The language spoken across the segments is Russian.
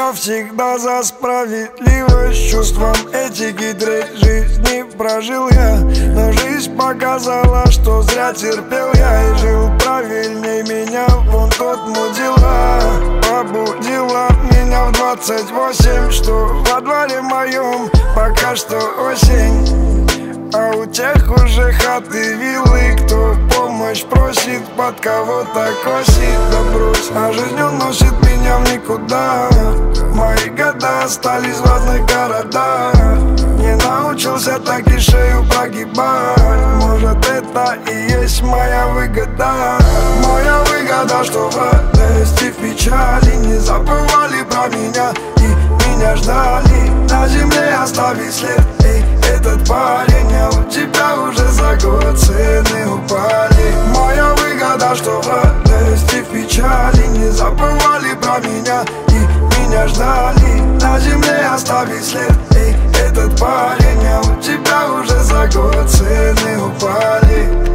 Я всегда за справедливость, чувством этики треть жизни прожил я. Но жизнь показала, что зря терпел я и жил правильней меня. Вон тот мудила пробудила меня в 28, что во дворе моем пока что осень. А у тех уже хаты, виллы, кто помощь просит, под кого-то косит. Да брось, а жизнь уносит меня в никуда. Мои года остались в разных городах. Не научился так и шею прогибать. Может, это и есть моя выгода. Моя выгода, что в радости, в печали не забывали про меня и меня ждали. На земле оставить след. Эй, этот парень, а у тебя уже за год цены упали. Моя выгода, что в радости, в печали не забывали про меня и меня ждали. На земле оставить след. Эй, этот парень, а у тебя уже за год цены упали.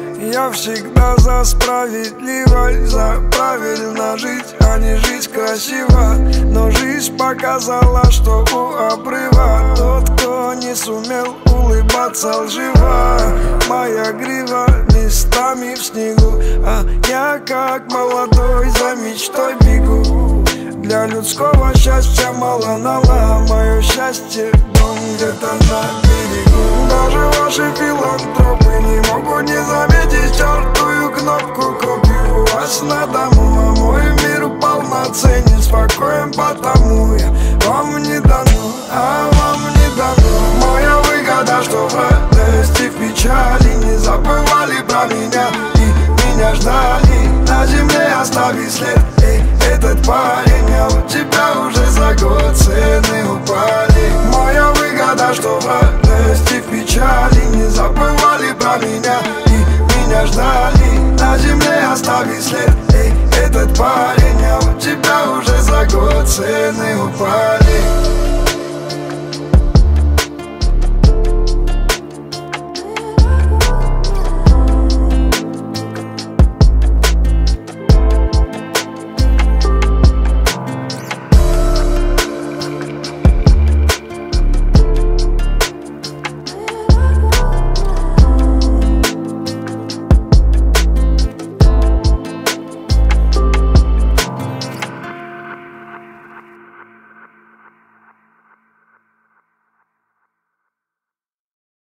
Я всегда за справедливость, за правильно жить, а не жить красиво. Но жизнь показала, что у обрыва тот, кто не сумел улыбаться лживо. Моя грива местами в снегу, а я как молодой за мечтой бегу. Для людского счастья мало нала, мое счастье дом где-то на берегу. Даже ваши филантропы не могут не заметить чертую кнопку копию. У вас на дому, а мой мир полноценен, спокоен, потому я вам не дано, а вам не дано. Моя выгода, что в радости, в печали не забывали про меня и меня ждали. На земле оставить след. Эй, этот парень, а у тебя уже за год цены упали. Моя выгода, что в радости, в печали не забывали про меня и меня ждали. На земле оставить след. Эй, этот парень, а у тебя уже за год цены упали.